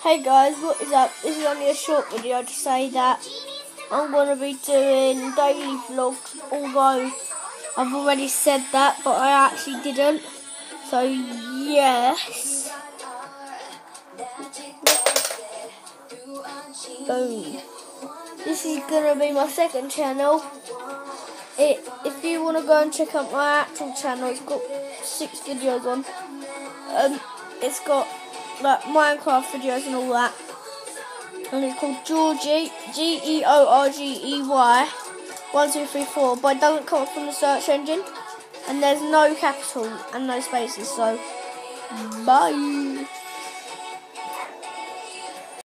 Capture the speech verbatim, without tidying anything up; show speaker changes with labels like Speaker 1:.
Speaker 1: Hey guys, what is up? This is only a short video to say that I'm going to be doing daily vlogs, although I've already said that, but I actually didn't. So yes. Boom. This is going to be my second channel. It, if you want to go and check out my actual channel, it's got six videos on. Um, it's got like Minecraft videos and all that, and it's called Georgie, G E O R G E Y one two three four, but it doesn't come up from the search engine, and there's no capital and no spaces. So bye.